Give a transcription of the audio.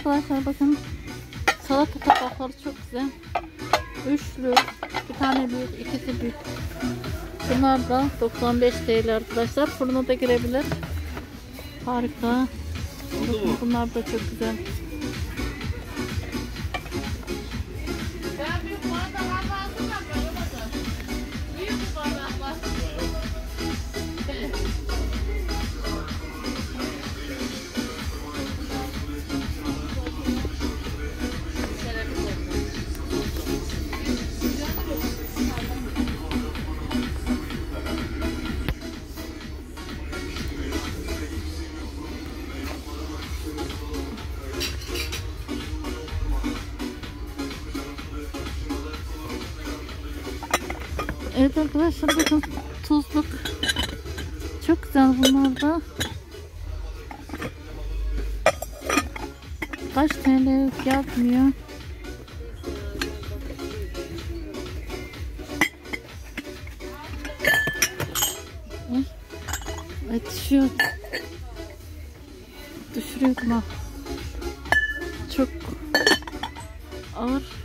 arkadaşlar bakın. Salata tabakları çok güzel. Üçlü. Bir tane büyük, ikisi büyük. Bunlar da 95 TL arkadaşlar. Fırına da girebilir. Harika. Bunlar da çok güzel. Evet arkadaşlar bakın tuzluk çok güzel bunlar da. Kaç TL yapmıyor. Ay düşüyor. Düşürüyor bak. Çok ağır.